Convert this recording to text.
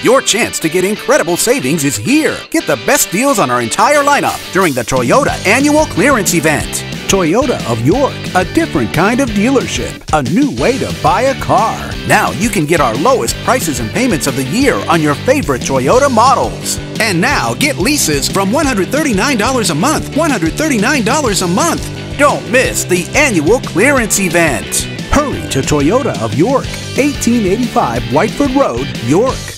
Your chance to get incredible savings is here. Get the best deals on our entire lineup during the Toyota Annual Clearance Event. Toyota of York, a different kind of dealership, a new way to buy a car. Now you can get our lowest prices and payments of the year on your favorite Toyota models. And now get leases from $139 a month, $139 a month. Don't miss the Annual Clearance Event. Hurry to Toyota of York, 1885 Whiteford Road, York.